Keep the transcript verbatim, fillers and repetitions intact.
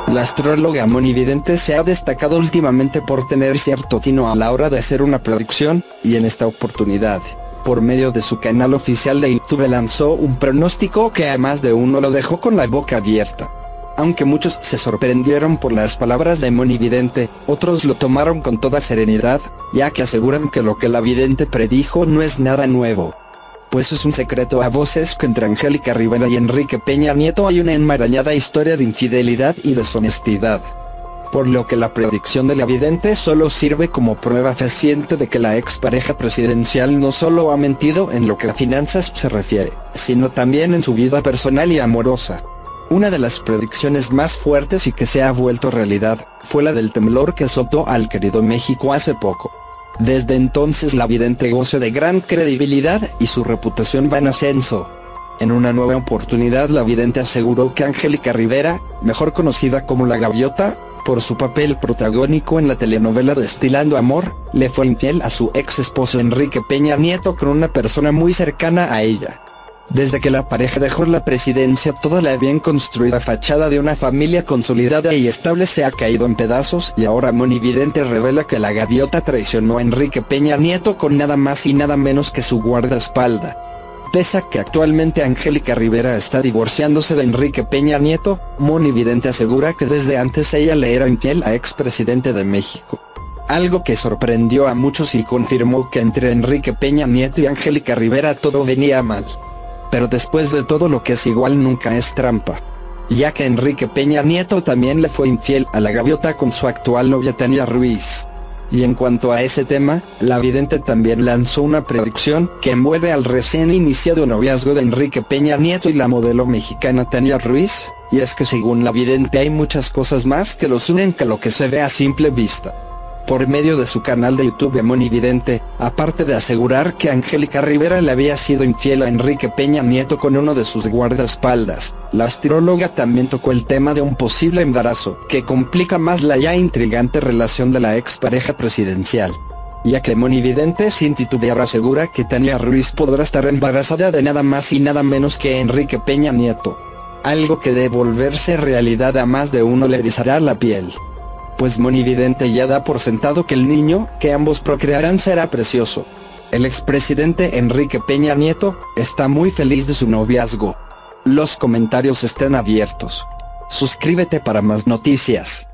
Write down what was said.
La astróloga monividente se ha destacado últimamente por tener cierto tino a la hora de hacer una predicción, y en esta oportunidad, por medio de su canal oficial de YouTube lanzó un pronóstico que a más de uno lo dejó con la boca abierta. Aunque muchos se sorprendieron por las palabras de monividente, otros lo tomaron con toda serenidad, ya que aseguran que lo que la vidente predijo no es nada nuevo. Pues es un secreto a voces que entre Angélica Rivera y Enrique Peña Nieto hay una enmarañada historia de infidelidad y deshonestidad. Por lo que la predicción de la vidente solo sirve como prueba fehaciente de que la expareja presidencial no solo ha mentido en lo que a finanzas se refiere, sino también en su vida personal y amorosa. Una de las predicciones más fuertes y que se ha vuelto realidad, fue la del temblor que azotó al querido México hace poco. Desde entonces la vidente goza de gran credibilidad y su reputación va en ascenso. En una nueva oportunidad la vidente aseguró que Angélica Rivera, mejor conocida como La Gaviota, por su papel protagónico en la telenovela Destilando Amor, le fue infiel a su ex esposo Enrique Peña Nieto con una persona muy cercana a ella. Desde que la pareja dejó la presidencia, toda la bien construida fachada de una familia consolidada y estable se ha caído en pedazos, y ahora monividente revela que la gaviota traicionó a Enrique Peña Nieto con nada más y nada menos que su guardaespaldas. Pese a que actualmente Angélica Rivera está divorciándose de Enrique Peña Nieto, monividente asegura que desde antes ella le era infiel a expresidente de México. Algo que sorprendió a muchos y confirmó que entre Enrique Peña Nieto y Angélica Rivera todo venía mal. Pero después de todo, lo que es igual nunca es trampa, ya que Enrique Peña Nieto también le fue infiel a la gaviota con su actual novia Tania Ruiz. Y en cuanto a ese tema, la vidente también lanzó una predicción que envuelve al recién iniciado noviazgo de Enrique Peña Nieto y la modelo mexicana Tania Ruiz, y es que según la vidente hay muchas cosas más que los unen que lo que se ve a simple vista. Por medio de su canal de YouTube monividente, aparte de asegurar que Angélica Rivera le había sido infiel a Enrique Peña Nieto con uno de sus guardaespaldas, la astróloga también tocó el tema de un posible embarazo, que complica más la ya intrigante relación de la expareja presidencial. Ya que monividente sin titubear asegura que Tania Ruiz podrá estar embarazada de nada más y nada menos que Enrique Peña Nieto. Algo que de volverse realidad a más de uno le erizará la piel. Pues monividente ya da por sentado que el niño que ambos procrearán será precioso. El expresidente Enrique Peña Nieto está muy feliz de su noviazgo. Los comentarios están abiertos. Suscríbete para más noticias.